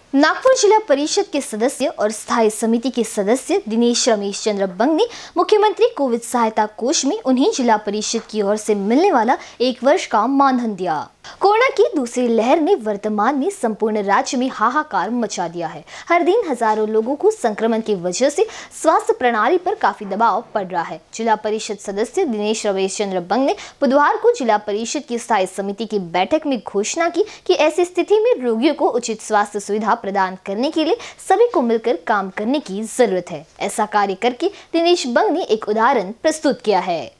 नागपुर जिला परिषद के सदस्य और स्थायी समिति के सदस्य दिनेश रमेश चंद्र बंग ने मुख्यमंत्री कोविड सहायता कोष में उन्हें जिला परिषद की ओर से मिलने वाला 1 वर्ष का मानधन दिया। कोरोना की दूसरी लहर ने वर्तमान में संपूर्ण राज्य में हाहाकार मचा दिया है। हर दिन हजारों लोगों को संक्रमण की वजह से स्वास्थ्य प्रणाली पर काफी दबाव पड़ रहा है। जिला परिषद सदस्य दिनेश रमेश चंद्र बंग ने बुधवार को जिला परिषद की स्थायी समिति की बैठक में घोषणा की कि ऐसी स्थिति में रोगियों को उचित स्वास्थ्य सुविधा प्रदान करने के लिए सभी को मिलकर काम करने की जरूरत है। ऐसा कार्य करके दिनेश बंग ने एक उदाहरण प्रस्तुत किया है।